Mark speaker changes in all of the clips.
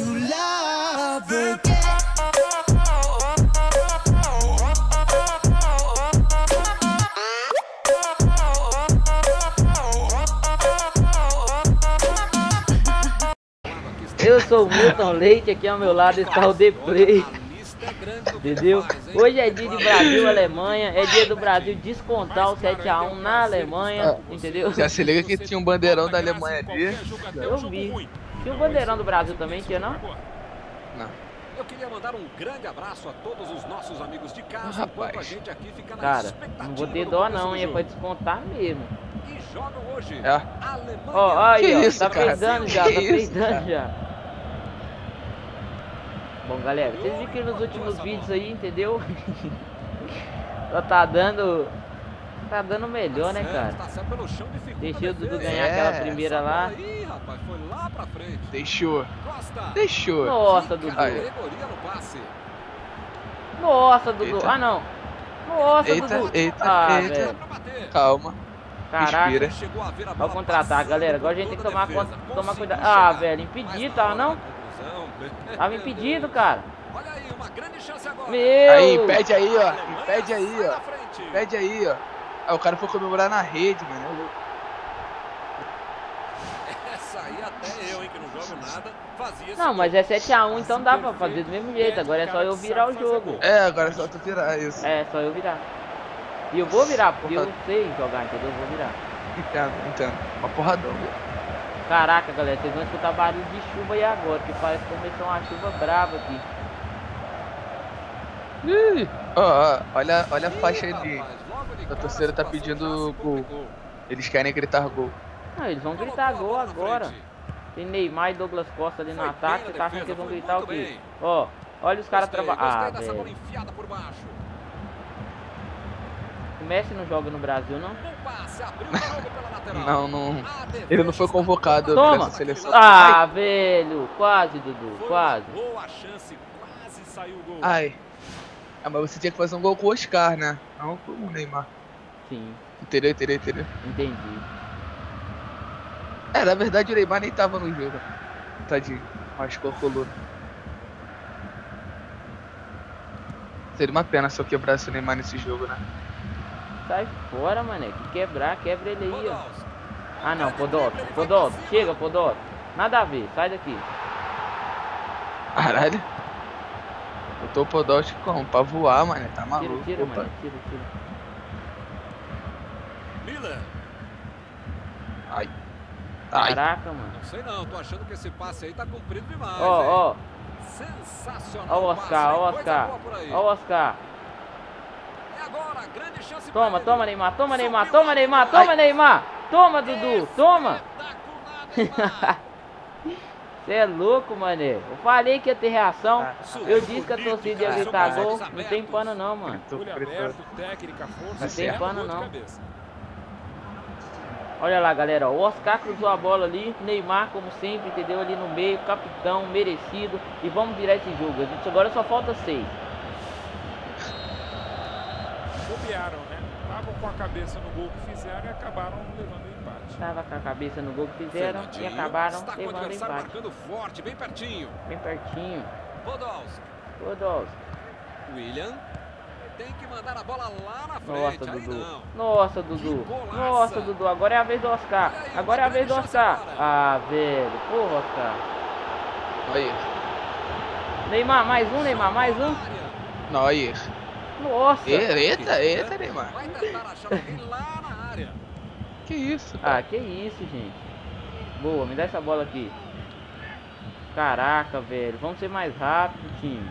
Speaker 1: Eu sou o Milton Leite, aqui ao meu lado está o The Play. Entendeu? Hoje é dia de Brasil e Alemanha, é dia do Brasil descontar o 7 a 1 na Alemanha, entendeu?
Speaker 2: Já se liga que tinha um bandeirão da Alemanha ali.
Speaker 1: Eu vi. Tinha um bandeirão do Brasil também, tinha não?
Speaker 2: Não.
Speaker 3: Eu queria mandar um grande abraço a todos os nossos amigos de casa, enquanto a gente aqui fica na
Speaker 1: Cara,
Speaker 3: expectativa.
Speaker 1: não vou ter dó não, é pra descontar mesmo.
Speaker 3: E jogam hoje.
Speaker 2: É.
Speaker 3: Alemanha.
Speaker 1: Ó, aí, ó,
Speaker 2: isso,
Speaker 1: tá
Speaker 2: cara?
Speaker 1: peidando já,
Speaker 2: Que
Speaker 1: tá
Speaker 2: isso,
Speaker 1: peidando
Speaker 2: cara?
Speaker 1: já. Bom, galera, vocês viram que nos últimos vídeos aí, entendeu? Só tá dando melhor, né, cara? Deixei o Dudu ganhar aquela primeira lá.
Speaker 2: Deixou.
Speaker 1: Nossa, Dudu.
Speaker 2: Aí.
Speaker 1: Nossa, Dudu.
Speaker 2: Eita.
Speaker 1: Ah, não. Nossa,
Speaker 2: Eita,
Speaker 1: Dudu.
Speaker 2: eita,
Speaker 1: Ah,
Speaker 2: eita.
Speaker 1: velho.
Speaker 2: Calma.
Speaker 1: Caraca.
Speaker 2: Respira.
Speaker 1: Olha o contra-ataque, galera. Agora a gente tem que tomar cuidado. Ah, velho, impedido, tava não? Tava impedido, cara.
Speaker 3: Olha aí, uma grande chance agora.
Speaker 1: Meu!
Speaker 2: Aí, impede aí, ó. Impede aí, ó. Impede aí, ó. Ah, o cara foi comemorar na rede, mano.
Speaker 3: Essa aí até eu, hein, que não jogo nada, fazia esse
Speaker 1: Não, mas
Speaker 3: gol.
Speaker 1: é 7 a 1, então dá pra fazer do mesmo jeito. Agora é só eu virar o jogo.
Speaker 2: É, agora é só tu virar isso.
Speaker 1: É, só eu virar. E eu vou virar, porque eu sei jogar, entendeu? Eu vou virar.
Speaker 2: Entendo. Uma porradão, velho.
Speaker 1: Caraca, galera, vocês vão escutar barulho de chuva aí agora, que parece que começou uma chuva brava aqui.
Speaker 2: Ih, ó, olha a faixa ali. A torcida tá pedindo gol. Eles querem gritar gol.
Speaker 1: Não, eles vão gritar gol agora. Tem Neymar e Douglas Costa ali no ataque, você tá achando que eles vão gritar o quê? Ó, olha os caras trabalhando. Ah, velho. O Messi não joga no Brasil, não?
Speaker 2: Não. Ele não foi convocado pra
Speaker 1: Toma!
Speaker 2: essa seleção.
Speaker 1: Ah, velho! Quase, Dudu, quase.
Speaker 3: Boa chance, quase saiu o gol.
Speaker 2: Ai. Ah, mas você tinha que fazer um gol com o Oscar, né? Não com o Neymar.
Speaker 1: Sim,
Speaker 2: Entendeu?
Speaker 1: entendi.
Speaker 2: É, na verdade o Neymar nem tava no jogo. Tadinho. Machucou a coluna. Seria uma pena se eu quebrasse o Neymar nesse jogo, né?
Speaker 1: Sai fora, mané. Que quebra ele aí, ó. Ah, não, Podolski. Chega, Podolski. Nada a ver, sai daqui.
Speaker 2: Caralho. Botou o Podolski como? Pra voar, mano. Tá maluco.
Speaker 1: Tira,
Speaker 2: Opa.
Speaker 1: mané, tira.
Speaker 3: Miller.
Speaker 2: Ai.
Speaker 1: Caraca, mano.
Speaker 3: Não sei não, tô achando que esse passe aí tá comprido demais.
Speaker 1: Ó.
Speaker 3: Sensacional.
Speaker 1: Ó o Oscar, ó o Oscar. Ó o Oscar.
Speaker 3: E agora, grande chance.
Speaker 1: Toma, Neymar. Toma, Dudu. Toma. Você é louco, mané. Eu falei que ia ter reação. Eu disse que a torcida ia gritar gol. Não tem pano não, mano. Não tem pano não. Olha lá, galera. O Oscar cruzou a bola ali. Neymar, como sempre, entendeu? Ali no meio. Capitão, merecido. E vamos virar esse jogo. Agora só falta 6.
Speaker 4: Bobearam, né? Estavam com a cabeça no gol que fizeram e acabaram levando o empate.
Speaker 1: Tava com a cabeça no gol que fizeram e acabaram
Speaker 3: está com o
Speaker 1: levando o
Speaker 3: adversário
Speaker 1: empate.
Speaker 3: marcando forte, bem pertinho.
Speaker 1: Bem pertinho.
Speaker 3: Podolski. William. Tem que mandar a bola lá na frente.
Speaker 1: Nossa,
Speaker 3: Aí
Speaker 1: Dudu.
Speaker 3: não.
Speaker 1: Nossa, Dudu. Nossa, Dudu. Agora é a vez do Oscar. Agora é a vez do Oscar. Ah, velho. Porra, Oscar.
Speaker 2: Aí.
Speaker 1: Neymar, mais um.
Speaker 2: Neuer.
Speaker 1: Nossa.
Speaker 2: Eita, Neymar.
Speaker 3: Vai tentar achar alguém lá na área.
Speaker 2: Que isso, cara?
Speaker 1: Ah, que isso, gente. Boa, me dá essa bola aqui. Caraca, velho. Vamos ser mais rápido, time.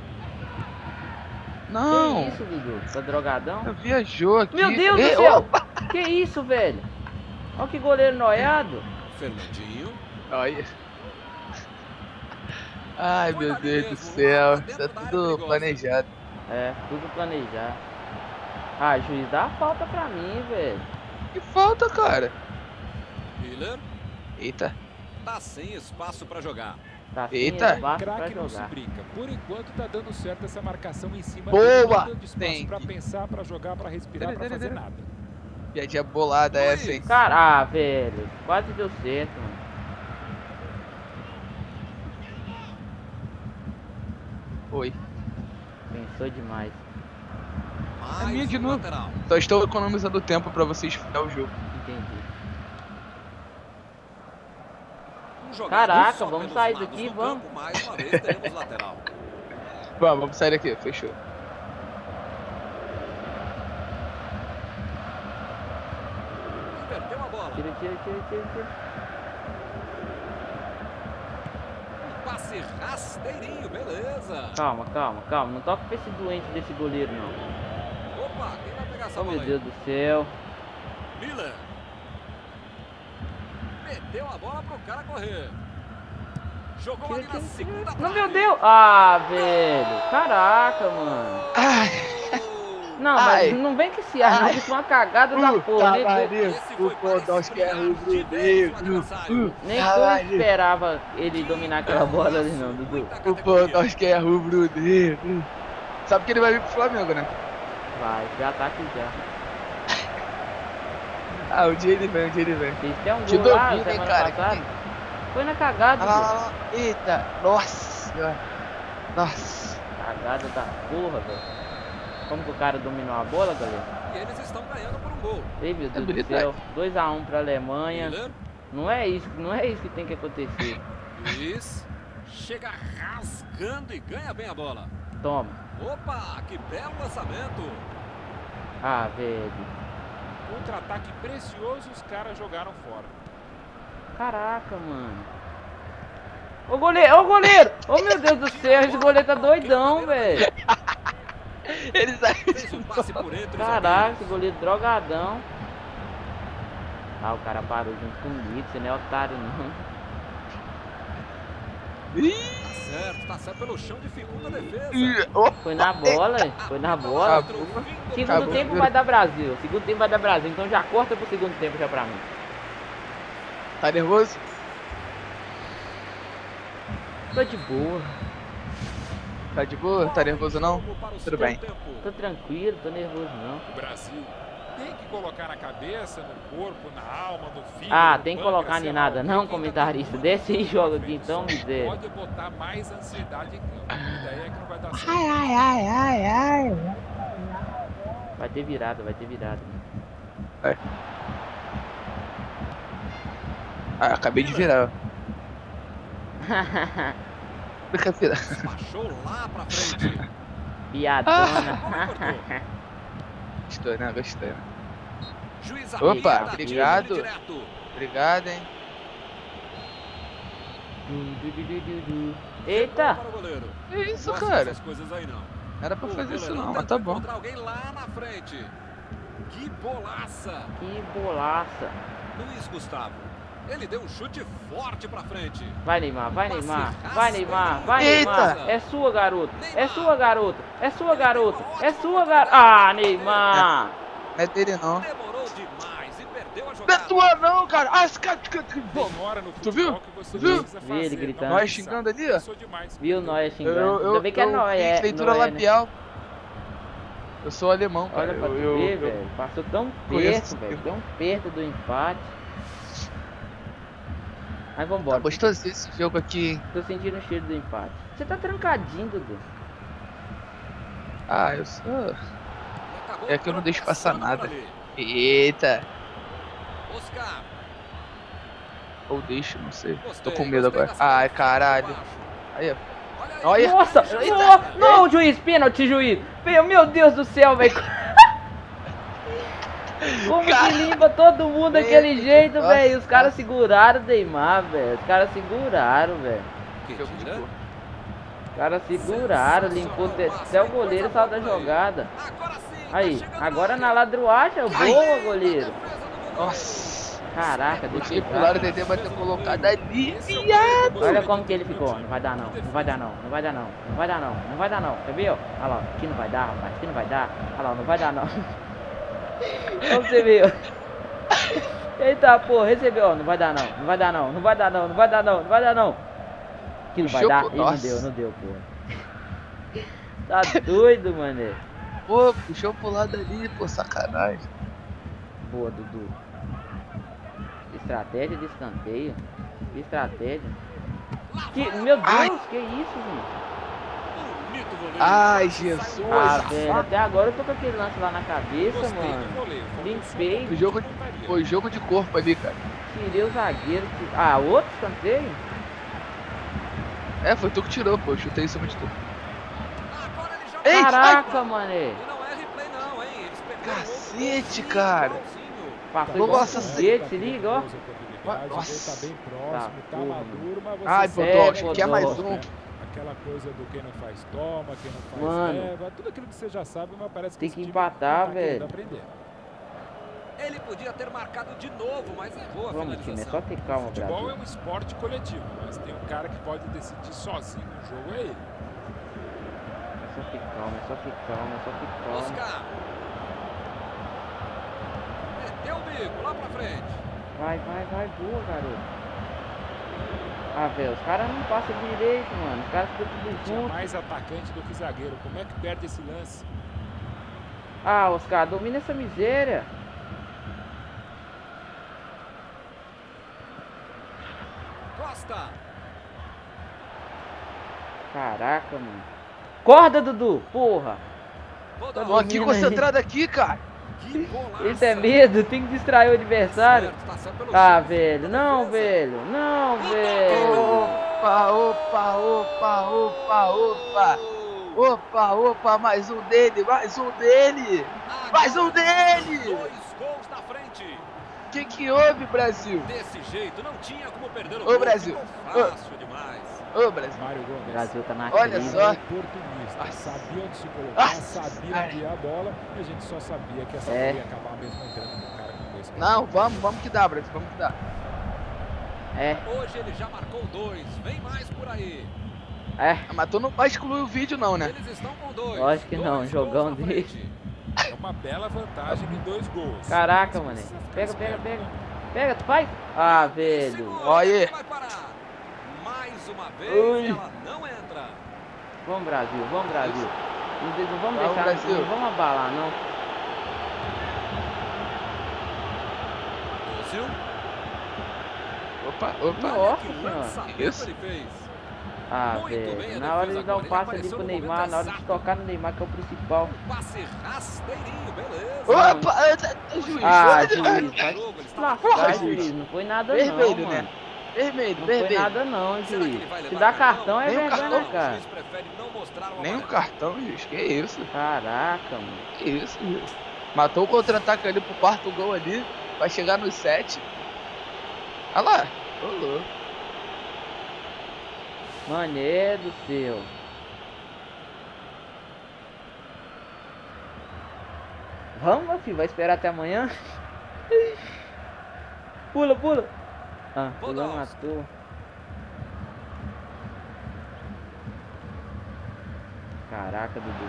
Speaker 2: Não.
Speaker 1: Que isso, Dudu? Tá drogadão?
Speaker 2: Viajou aqui.
Speaker 1: Meu Deus do céu! Que isso, velho? Olha que goleiro noiado.
Speaker 3: Fernandinho.
Speaker 2: Olha. Ai, meu Deus do céu. Isso é tudo planejado.
Speaker 1: É, tudo planejado. Ah, juiz, dá a falta pra mim, velho.
Speaker 2: Que falta, cara?
Speaker 3: Miller.
Speaker 2: Eita.
Speaker 3: Tá sem espaço pra jogar.
Speaker 1: Tá sem
Speaker 2: Eita.
Speaker 1: espaço pra
Speaker 4: Craque não se
Speaker 1: jogar.
Speaker 4: brinca. Por enquanto tá dando certo essa marcação em cima.
Speaker 2: Boa!
Speaker 4: dele, não dando espaço
Speaker 2: Tem.
Speaker 4: pra pensar, pra jogar, pra respirar, pra fazer nada.
Speaker 2: Piadinha bolada essa, hein?
Speaker 1: Cara, velho. Quase deu certo, mano.
Speaker 2: Oi.
Speaker 1: Pensou demais.
Speaker 2: É minha de novo.
Speaker 3: Lateral.
Speaker 2: Só estou economizando tempo pra vocês final o jogo.
Speaker 1: Entendi.
Speaker 3: Um jogador
Speaker 1: Caraca,
Speaker 3: só
Speaker 1: vamos
Speaker 3: pelos
Speaker 1: sair
Speaker 3: lados
Speaker 1: daqui,
Speaker 3: do
Speaker 1: vamos.
Speaker 3: campo, mais uma vez teremos lateral.
Speaker 2: Vamos sair daqui, fechou.
Speaker 3: Inverteu a bola.
Speaker 1: Tira.
Speaker 3: Um passe rasteirinho, beleza.
Speaker 1: Calma. Não toca pra esse doente desse goleiro, não.
Speaker 3: Opa, quem vai pegar essa
Speaker 1: Oh,
Speaker 3: bola
Speaker 1: meu
Speaker 3: aí?
Speaker 1: Deus do céu.
Speaker 3: Miller. Meteu a bola pro cara correr. Jogou ali na segunda
Speaker 1: Não,
Speaker 3: trave.
Speaker 1: meu Deus. Ah, velho. Caraca, mano.
Speaker 2: Ai,
Speaker 1: Não,
Speaker 2: Ai.
Speaker 1: mas não vem com esse ar, não. Isso é uma cagada da porra.
Speaker 3: Esse foi
Speaker 1: Nem tu esperava ele dominar aquela bola ali, não, Dudu.
Speaker 2: O Podolski é rubro-negro. Sabe que ele vai vir pro Flamengo, né?
Speaker 1: Vai, já tá aqui já.
Speaker 2: Ah, um dia ele vem.
Speaker 1: Fez até um
Speaker 2: Te
Speaker 1: gol lá
Speaker 2: domina, hein,
Speaker 1: semana
Speaker 2: cara.
Speaker 1: passada. Foi na cagada,
Speaker 2: Ah,
Speaker 1: Dudu.
Speaker 2: lá. Eita, nossa senhora. Nossa.
Speaker 1: Cagada da porra, velho. Como que o cara dominou a bola, galera?
Speaker 3: E eles estão ganhando por um gol.
Speaker 1: Ei, meu Deus do
Speaker 2: habilidade.
Speaker 1: céu. 2-1 pra Alemanha.
Speaker 3: Miller.
Speaker 1: Não é isso que tem que acontecer.
Speaker 3: Luiz. Chega rasgando e ganha bem a bola.
Speaker 1: Toma.
Speaker 3: Opa, que belo lançamento.
Speaker 1: Ah, velho.
Speaker 4: Contra-ataque precioso e os caras jogaram fora.
Speaker 1: Caraca, mano. Ô goleiro! Ô meu Deus do céu, esse goleiro tá doidão, velho.
Speaker 2: Ele sai.
Speaker 3: Fez um passe por entre os
Speaker 1: Caraca,
Speaker 3: zagueiros.
Speaker 1: esse goleiro drogadão. Ah, o cara parou junto comigo, você não é otário não.
Speaker 3: Tá certo pelo chão, dificulta a defesa.
Speaker 1: Foi na bola, foi na bola.
Speaker 2: Acabou.
Speaker 1: Segundo
Speaker 2: Acabou.
Speaker 1: tempo vai dar Brasil. Segundo tempo vai dar Brasil. Então já corta pro segundo tempo já pra mim.
Speaker 2: Tá nervoso?
Speaker 1: Tô de boa.
Speaker 2: Tá de boa? Tá nervoso não? Tudo bem.
Speaker 1: Tô tranquilo, tô nervoso não.
Speaker 4: O Brasil tem que colocar na cabeça, no corpo, na alma, no fígado.
Speaker 1: Ah,
Speaker 4: no
Speaker 1: tem que
Speaker 4: pâncreas,
Speaker 1: colocar
Speaker 4: sei
Speaker 1: em
Speaker 4: lá,
Speaker 1: nada
Speaker 4: o que
Speaker 1: não,
Speaker 4: quem tá
Speaker 1: comentarista.
Speaker 4: dando
Speaker 1: Desce aí e joga aqui
Speaker 4: Só
Speaker 1: então, miséria.
Speaker 4: pode botar mais ansiedade em campo. E daí é que não vai dar certo.
Speaker 2: Ai.
Speaker 1: Vai ter virada.
Speaker 2: Ah, acabei de virar. Brincadeira.
Speaker 3: Baixou lá pra frente.
Speaker 1: Piadona.
Speaker 2: Gostou, né? Gostei. Né?
Speaker 3: Juiz
Speaker 2: Opa,
Speaker 3: apita,
Speaker 2: obrigado.
Speaker 3: tiro direto.
Speaker 2: Obrigado, hein?
Speaker 1: Eita!
Speaker 3: Para o goleiro.
Speaker 2: Que isso,
Speaker 3: Gosto
Speaker 2: cara?
Speaker 3: dessas coisas aí não.
Speaker 2: Não era pra
Speaker 3: O
Speaker 2: fazer isso
Speaker 3: goleirão
Speaker 2: não, mas
Speaker 3: tentou
Speaker 2: tá bom.
Speaker 3: encontrar alguém lá na frente. Que bolaça.
Speaker 1: Que bolaça.
Speaker 3: Luiz Gustavo. Ele deu um chute forte pra frente.
Speaker 1: Vai Neymar.
Speaker 2: Eita!
Speaker 1: É sua, garota. Ah, Neymar!
Speaker 2: Não é dele não.
Speaker 3: Demorou demais e perdeu a
Speaker 2: Não é
Speaker 3: jogada.
Speaker 2: tua não, cara. Ah, esse cara...
Speaker 4: Demora no
Speaker 2: Tu viu?
Speaker 4: futebol que você
Speaker 2: Viu?
Speaker 4: precisa
Speaker 1: Vi ele
Speaker 4: fazer.
Speaker 1: gritando.
Speaker 4: Não
Speaker 2: Nós
Speaker 4: precisa.
Speaker 2: xingando ali, ó.
Speaker 4: Pensou demais.
Speaker 1: Viu Noia xingando?
Speaker 2: Eu
Speaker 1: Ainda bem que é Noia.
Speaker 2: fiz leitura
Speaker 1: Noia, né?
Speaker 2: labial. Eu sou alemão, cara.
Speaker 1: Olha pra tu ver, velho. Passou tão
Speaker 2: conheço
Speaker 1: perto, velho.
Speaker 2: isso.
Speaker 1: Tão perto do empate. Aí
Speaker 2: Tá
Speaker 1: vambora.
Speaker 2: gostoso esse jogo aqui, hein?
Speaker 1: Tô sentindo o cheiro do empate. Você tá trancadinho, Dudu.
Speaker 2: Ah, eu sou...
Speaker 3: Acabou
Speaker 2: É que eu não deixo passar
Speaker 3: tropeçando
Speaker 2: nada.
Speaker 3: por ali.
Speaker 2: Eita.
Speaker 3: Oscar.
Speaker 2: Ou deixo, não sei.
Speaker 3: Gostei,
Speaker 2: Tô com medo
Speaker 3: gostei
Speaker 2: agora.
Speaker 3: dessa
Speaker 2: Ai,
Speaker 3: bola.
Speaker 2: caralho.
Speaker 3: Baixo.
Speaker 2: Aí, ó.
Speaker 3: Olha aí.
Speaker 2: Olha.
Speaker 1: Nossa! Não, juiz, pênalti, juiz! Meu Deus do céu, velho! Como que limpa todo mundo daquele jeito,
Speaker 2: Nossa,
Speaker 1: velho? Os caras
Speaker 2: nossa.
Speaker 1: seguraram o Neymar, velho. Os caras seguraram, velho.
Speaker 3: Que
Speaker 2: Jogo de
Speaker 3: tira.
Speaker 2: boa.
Speaker 1: Os caras seguraram, limpou até o goleiro saiu da jogada.
Speaker 3: Agora sim, tá
Speaker 1: Aí,
Speaker 3: chegando
Speaker 1: agora
Speaker 3: na
Speaker 1: na ladruagem, boa, goleiro.
Speaker 2: Nossa.
Speaker 1: Caraca,
Speaker 2: O
Speaker 1: deixa eu
Speaker 2: circular o Dedê vai ter colocado ali,
Speaker 4: Esse é o
Speaker 2: viado.
Speaker 4: goleiro
Speaker 1: Olha
Speaker 4: do
Speaker 1: como que ele
Speaker 4: time.
Speaker 1: ficou. Não vai dar não, não vai dar não, não vai dar não, não vai dar não, não vai dar não. Quer ver, ó? Olha lá, aqui não vai dar, rapaz, aqui não vai dar. Olha lá, não vai dar não. Como você viu? Eita porra, recebeu, ó, não vai dar não, não vai dar não, não vai dar não, não vai dar não, não vai dar não. Que não vai
Speaker 2: Puxou,
Speaker 1: dar?
Speaker 2: pô,
Speaker 1: Ih, não
Speaker 2: nossa.
Speaker 1: deu, não deu, porra. Tá doido, mané.
Speaker 2: Pô, puxou pro lado ali, pô, sacanagem.
Speaker 1: Boa, Dudu. Estratégia de escanteio. Que estratégia. Que, meu Deus,
Speaker 2: Ai.
Speaker 1: que isso, gente?
Speaker 3: Bonito
Speaker 2: Ai, Jesus.
Speaker 1: Ah, velho, até agora eu tô com aquele lance lá na cabeça, mano. Limpei.
Speaker 2: Foi jogo de corpo ali, cara.
Speaker 1: Tirei o zagueiro. Ah, outro escanteio?
Speaker 2: É, foi tu que tirou, pô. Eu chutei em cima de tu.
Speaker 3: Ei,
Speaker 1: Caraca, mané.
Speaker 3: E não é replay não, hein? Eles perderam
Speaker 2: Cacete,
Speaker 3: outro
Speaker 2: cara.
Speaker 3: igualzinho.
Speaker 1: Passou igual um
Speaker 2: Nossa,
Speaker 1: foguete, se liga, ó.
Speaker 2: Nossa.
Speaker 4: Tá bem próximo,
Speaker 1: Tá,
Speaker 4: tá
Speaker 1: porra,
Speaker 4: maduro, mas você
Speaker 2: Ai,
Speaker 4: sabe
Speaker 2: Podolski, quer mais
Speaker 1: Podolski,
Speaker 2: um?
Speaker 4: né? Aquela coisa do quem não faz toma, quem não faz
Speaker 1: Mano.
Speaker 4: leva, tudo aquilo que você já sabe, mas parece que
Speaker 1: Tem
Speaker 4: esse
Speaker 1: que
Speaker 4: time
Speaker 1: empatar,
Speaker 4: não tá querendo
Speaker 1: velho.
Speaker 4: aprender.
Speaker 3: Ele podia ter marcado de novo, mas errou a
Speaker 1: Vamos, time, é
Speaker 3: finalização.
Speaker 1: só ter calma,
Speaker 4: Futebol é
Speaker 1: Brasil.
Speaker 4: um esporte coletivo, mas tem um cara que pode decidir sozinho o jogo, é ele.
Speaker 1: É só ter calma, é só ter calma, é só ter calma.
Speaker 3: Oscar. Meteu o bico lá pra frente.
Speaker 1: Vai, boa, garoto. Ah, velho, os caras não passam direito, mano. Os caras ficam tudo
Speaker 4: Tinha
Speaker 1: junto.
Speaker 4: mais atacante do que zagueiro. Como é que perde esse lance?
Speaker 1: Ah, Oscar, domina essa miséria.
Speaker 3: Costa.
Speaker 1: Caraca, mano. Corda, Dudu, porra.
Speaker 3: Rodou.
Speaker 2: Tô aqui concentrado aqui, cara.
Speaker 3: Que golaço.
Speaker 1: Isso é medo, tem que distrair o adversário.
Speaker 3: Certo, tá certo pelo
Speaker 1: Ah,
Speaker 3: chute.
Speaker 1: velho, não,
Speaker 3: Defesa.
Speaker 1: velho. Não, velho.
Speaker 2: Opa, mais um dele.
Speaker 3: Dois gols na frente.
Speaker 2: Que houve, Brasil?
Speaker 3: Desse jeito, não tinha como perder o
Speaker 2: Ô,
Speaker 3: gol.
Speaker 2: Brasil.
Speaker 3: Ficou fácil demais.
Speaker 2: Ô, Brasil.
Speaker 4: Mário
Speaker 1: O
Speaker 4: Gomes.
Speaker 1: Brasil tá na
Speaker 2: Olha
Speaker 1: crise.
Speaker 2: só.
Speaker 4: Oportunista,
Speaker 2: Nossa.
Speaker 4: sabia onde se colocar,
Speaker 2: Nossa.
Speaker 4: sabia enviar a bola, e a gente só sabia que essa
Speaker 1: É.
Speaker 4: bola ia acabar mesmo entrando no cara com dois pés.
Speaker 2: Não, vamos que dá, Brasil, vamos que dá.
Speaker 1: É,
Speaker 3: Hoje ele já marcou 2. Vem mais por aí.
Speaker 1: é.
Speaker 2: Ah, mas tu não vai excluir o vídeo não, né?
Speaker 3: Eles estão com 2.
Speaker 1: Lógico que não,
Speaker 3: Dois
Speaker 1: jogão
Speaker 3: gols na
Speaker 1: desse.
Speaker 3: frente.
Speaker 4: É uma bela vantagem de 2 gols.
Speaker 1: Caraca,
Speaker 4: Mas
Speaker 1: mano.
Speaker 4: precisa ficar
Speaker 1: Pega,
Speaker 4: esperto,
Speaker 1: pega.
Speaker 4: né?
Speaker 1: Pega, tu faz. Ah, velho.
Speaker 3: Segura,
Speaker 2: Olha aí.
Speaker 3: ele vai parar. Mais uma vez
Speaker 1: Ui.
Speaker 3: ela não entra.
Speaker 1: Vamos, Brasil, vamos, Brasil. Não vamos
Speaker 2: Vamos,
Speaker 1: deixar,
Speaker 2: Brasil.
Speaker 1: não vamos abalar, não.
Speaker 3: Ozil.
Speaker 2: Opa.
Speaker 1: Nossa
Speaker 3: Que
Speaker 1: senhora.
Speaker 3: lançamento
Speaker 2: Isso.
Speaker 3: ele fez.
Speaker 1: Ah,
Speaker 3: Muito bem a
Speaker 1: velho. Na hora de
Speaker 3: defesa
Speaker 1: dar um
Speaker 3: agora. Ele
Speaker 1: passe ali
Speaker 3: apareceu
Speaker 1: pro
Speaker 3: no
Speaker 1: Neymar,
Speaker 3: momento
Speaker 1: na hora de
Speaker 3: exato.
Speaker 1: tocar no Neymar, que é o principal.
Speaker 3: Passe rasteirinho, beleza.
Speaker 2: Opa, juiz.
Speaker 1: Ah,
Speaker 2: olha,
Speaker 1: juiz, vai
Speaker 3: Jogo, ele
Speaker 1: se
Speaker 3: estava
Speaker 1: lascar,
Speaker 2: Porra,
Speaker 1: juiz.
Speaker 2: juiz.
Speaker 1: Não foi nada
Speaker 2: Vermelho,
Speaker 1: não,
Speaker 2: né?
Speaker 1: mano.
Speaker 2: Vermelho,
Speaker 1: Não foi
Speaker 2: vermelho.
Speaker 1: nada não,
Speaker 3: Será que
Speaker 1: juiz.
Speaker 3: ele vai
Speaker 1: Se
Speaker 3: levar
Speaker 1: dá cartão é
Speaker 2: Nem um
Speaker 1: vergonha
Speaker 2: cartão,
Speaker 1: na
Speaker 3: O
Speaker 1: cara.
Speaker 3: juiz prefere não mostrar o
Speaker 2: Nem um
Speaker 3: amarelo.
Speaker 2: cartão, juiz. Que isso?
Speaker 1: Caraca, mano.
Speaker 2: Que isso, juiz? Matou o contra-ataque ali pro quarto gol ali. Vai chegar nos 7. Olha lá. Ô, louco.
Speaker 1: Mané do céu. Vamos, meu filho. Vai esperar até amanhã? Pula. Ah, pula, matou. Caraca, Dudu.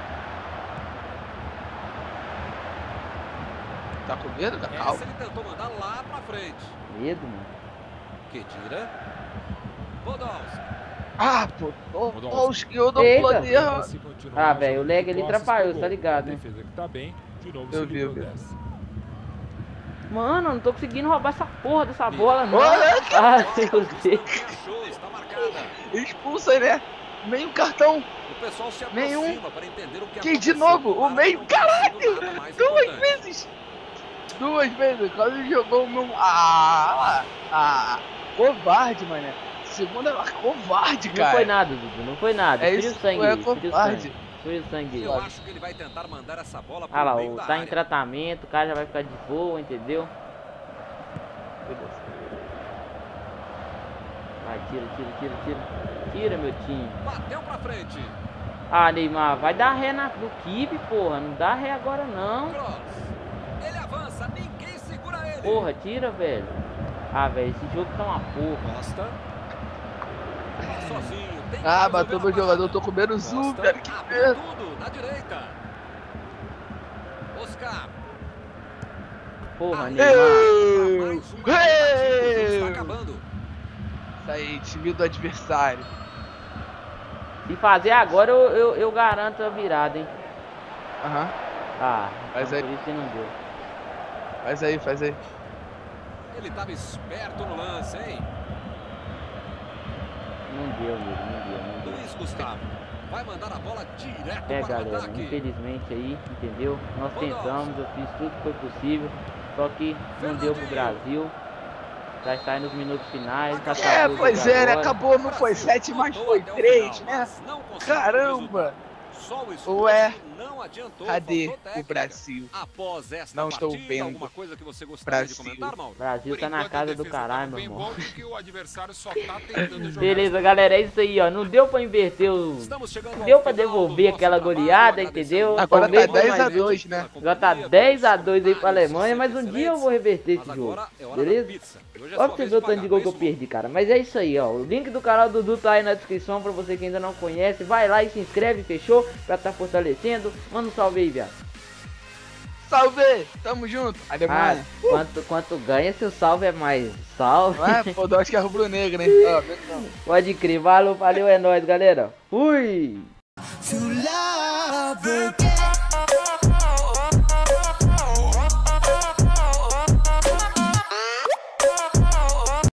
Speaker 2: Tá com medo, Cacau?
Speaker 3: Essa ele tentou mandar lá pra frente.
Speaker 1: Medo, mano.
Speaker 3: Kedira. Podolski.
Speaker 2: Ah, pô.
Speaker 4: Podolski.
Speaker 2: Eu não
Speaker 1: Eita.
Speaker 2: poder.
Speaker 4: Se continuar
Speaker 1: Ah, velho, o lag
Speaker 4: jogando
Speaker 1: ele
Speaker 4: posses
Speaker 1: atrapalhou,
Speaker 4: pro
Speaker 1: tá
Speaker 4: gol.
Speaker 1: ligado,
Speaker 4: A
Speaker 1: né?
Speaker 4: defesa que tá bem, de novo
Speaker 2: Eu
Speaker 4: se
Speaker 2: vi,
Speaker 4: livrou
Speaker 2: eu vi.
Speaker 4: dessa.
Speaker 1: Mano, eu não tô conseguindo roubar essa porra dessa bola, não.
Speaker 2: Olha!
Speaker 1: Ah, meu Deus.
Speaker 3: Achou, está marcada.
Speaker 2: Expulsa, né? Meio cartão.
Speaker 3: O pessoal se
Speaker 2: Nenhum.
Speaker 3: aproxima para entender o que
Speaker 2: Que de
Speaker 3: aconteceu.
Speaker 2: novo? O
Speaker 3: Tomara
Speaker 2: meio.
Speaker 3: que não tenha sido
Speaker 2: Caralho!
Speaker 3: nada mais
Speaker 2: 2
Speaker 3: importante.
Speaker 2: vezes! 2 vezes. Quase ele jogou o meu. Covarde, mané. Segunda covarde, cara.
Speaker 1: Não foi nada, Dudu, não foi nada.
Speaker 2: É
Speaker 1: Frio
Speaker 2: isso,
Speaker 1: o sangue,
Speaker 2: é
Speaker 1: aí, frio o
Speaker 2: covarde.
Speaker 1: sangue. Frio o sangue.
Speaker 3: Eu
Speaker 1: aí.
Speaker 3: acho que ele vai tentar mandar essa bola
Speaker 1: Ah lá,
Speaker 3: pro meio
Speaker 1: o
Speaker 3: da
Speaker 1: tá em
Speaker 3: área.
Speaker 1: tratamento, o cara já vai ficar de boa, entendeu? Vai, tira, meu time.
Speaker 3: Bateu pra frente.
Speaker 1: Ah, Neymar, vai dar ré no kibe, porra. Não dá ré agora, não.
Speaker 3: Cross. Ele avança, ninguém segura ele.
Speaker 1: Porra, tira, velho. Ah, velho, esse jogo tá uma porra.
Speaker 3: Costa. Sozinho. Tem que
Speaker 2: Ah,
Speaker 3: resolver
Speaker 2: bateu
Speaker 3: na
Speaker 2: meu jogador.
Speaker 3: parada.
Speaker 2: Tô comendo zoom,
Speaker 3: Costa
Speaker 2: cara. Que
Speaker 3: abriu
Speaker 2: merda.
Speaker 3: tudo na direita. Oscar.
Speaker 1: Porra,
Speaker 3: Aí,
Speaker 1: Neymar.
Speaker 3: mais uma tentativa, o jogo está acabando.
Speaker 2: Isso aí, time do adversário.
Speaker 1: Se fazer agora, eu garanto a virada, hein.
Speaker 2: Aham.
Speaker 1: Ah,
Speaker 2: Faz
Speaker 1: então
Speaker 2: aí.
Speaker 1: por isso que não deu.
Speaker 2: Faz aí.
Speaker 3: Ele estava esperto no lance, hein?
Speaker 1: Não deu, amigo, não deu.
Speaker 3: Luiz Gustavo vai mandar a bola direto
Speaker 1: É,
Speaker 3: para o
Speaker 1: galera,
Speaker 3: ataque.
Speaker 1: infelizmente aí, entendeu? Nós tentamos, eu fiz tudo que foi possível, só que não deu pro Brasil. Já está nos minutos finais. Tá
Speaker 2: Pois é, né? Acabou, não foi 7, mas foi 3, né? Caramba! Ué, cadê o Brasil? Não estou vendo. Brasil.
Speaker 1: Brasil tá na casa do caralho, meu irmão.
Speaker 4: O adversário só tá tentando jogar.
Speaker 1: Beleza, galera, é isso aí, ó. Não deu pra inverter o... Não deu pra devolver aquela goleada, entendeu?
Speaker 2: Agora tá
Speaker 1: Talvez
Speaker 2: 10-2, né?
Speaker 1: Já tá 10-2 aí pra Alemanha, mas um dia eu vou reverter esse jogo, beleza? Olha pra você ver o tanto de gol que eu perdi, cara. Mas é isso aí, ó. O link do canal do Dudu tá aí na descrição pra você que ainda não conhece. Vai lá e se inscreve, fechou? Pra tá fortalecendo. Manda um salve aí, viado.
Speaker 2: Salve! Tamo junto! Alemanha!
Speaker 1: Quanto ganha, seu salve é mais salve.
Speaker 2: Pô, eu acho que é rubro-negro, né?
Speaker 1: Pode crer, valeu, é nóis, galera. Fui!